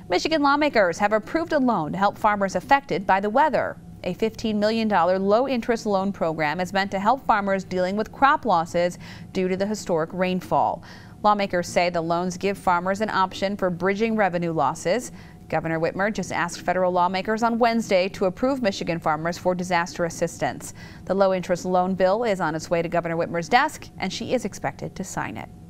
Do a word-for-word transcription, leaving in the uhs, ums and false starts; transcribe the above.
Michigan lawmakers have approved a loan to help farmers affected by the weather. A fifteen million dollar low-interest loan program is meant to help farmers dealing with crop losses due to the historic rainfall. Lawmakers say the loans give farmers an option for bridging revenue losses. Governor Whitmer just asked federal lawmakers on Wednesday to approve Michigan farmers for disaster assistance. The low-interest loan bill is on its way to Governor Whitmer's desk, and she is expected to sign it.